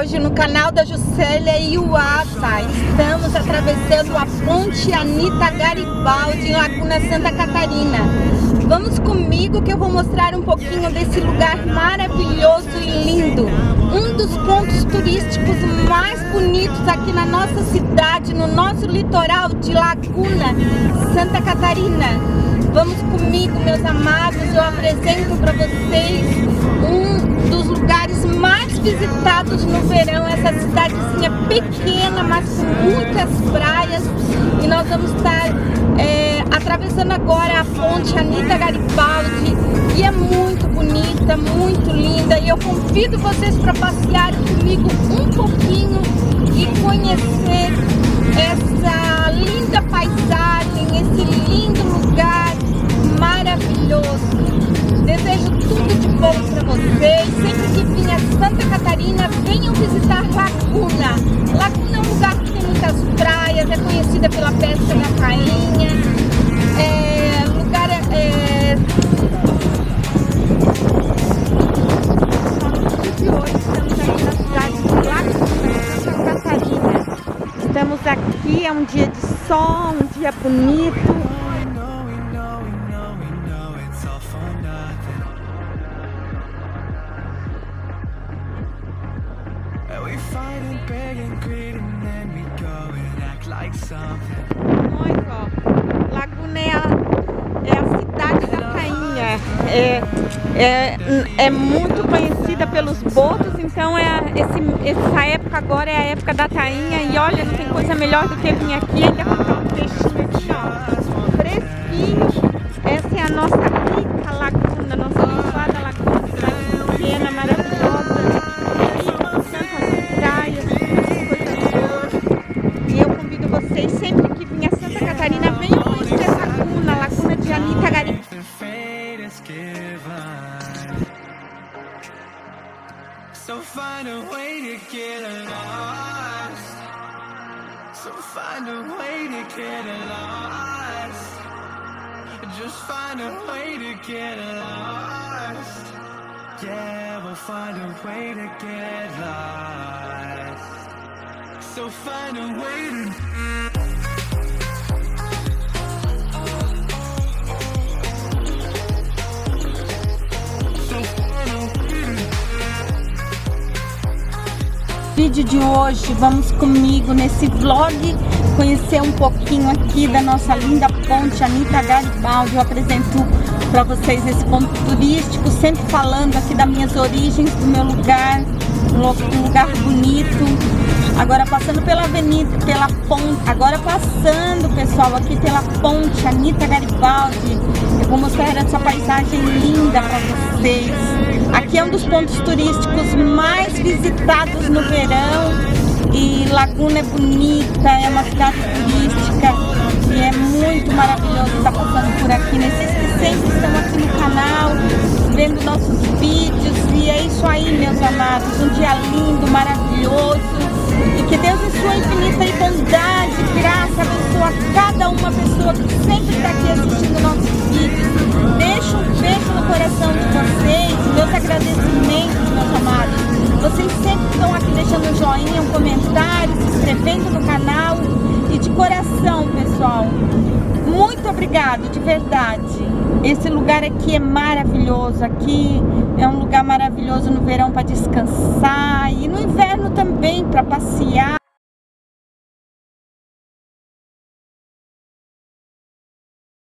hoje no canal da Juscelia Iuata. Estamos atravessando a ponte Anita Garibaldi em Laguna Santa Catarina. Vamos comigo que eu vou mostrar um pouquinho desse lugar maravilhoso e lindo. Um dos pontos turísticos mais bonitos aqui na nossa cidade, no nosso litoral de Laguna Santa Catarina. Vamos comigo, meus amados, eu apresento para vocês um dos lugares mais visitados no verão, essa cidadezinha pequena, mas com muitas praias. E nós vamos estar atravessando agora a ponte Anita Garibaldi, e é muito bonita, muito linda. E eu convido vocês para passearem comigo um pouquinho e conhecer essa linda paisagem, esse lindo lugar maravilhoso. Desejo tudo de bom para vocês. Sempre que vim a Santa Catarina, venham visitar Laguna. Laguna é um lugar que tem muitas praias, é conhecida pela pesca da tainha. E hoje estamos aqui na cidade de Laguna, Santa Catarina. Estamos aqui, é um dia de sol, um dia bonito. Nós, ó, Laguna é a cidade da tainha, é muito conhecida pelos botos, então essa época agora é a época da tainha. E olha, não tem coisa melhor do que vir aqui ainda comprar um peixinho aqui, ó, fresquinho. Essa é a nossa rica laguna, nossa abençoada laguna, cidade pequena, maravilhosa, rica com tantas praias, tantas coisas boas. E eu convido vocês, sempre que vir a Santa Catarina, venham conhecer a Laguna de Anita Garibaldi. So find a way to get lost. So find a way to get lost. Just find a way to get lost. Yeah, we'll find a way to get lost. So find a way to Vídeo de hoje, vamos comigo nesse vlog conhecer um pouquinho aqui da nossa linda ponte Anita Garibaldi. Eu apresento para vocês esse ponto turístico, sempre falando aqui das minhas origens, do meu lugar, um lugar bonito. Agora passando pela avenida, pela ponte, agora passando, pessoal, aqui pela ponte Anita Garibaldi. Eu vou mostrar essa paisagem linda para vocês. Aqui é um dos pontos turísticos mais visitados no verão, e Laguna é bonita, é uma cidade turística e é muito maravilhoso estar passando por aqui. Vocês que sempre estão aqui no canal, vendo nossos vídeos, e é isso aí, meus amados, um dia lindo, maravilhoso, e que Deus, em sua infinita bondade, graça, abençoe cada uma pessoa que sempre está aqui assistindo nossos vídeos. Deixa um beijo no coração de vocês, meus agradecimentos, meus amados. Vocês sempre estão aqui deixando um joinha, um comentário, se inscrevendo no canal, e de coração, pessoal, muito obrigado, de verdade. Esse lugar aqui é maravilhoso, aqui é um lugar maravilhoso no verão para descansar, e no inverno também para passear.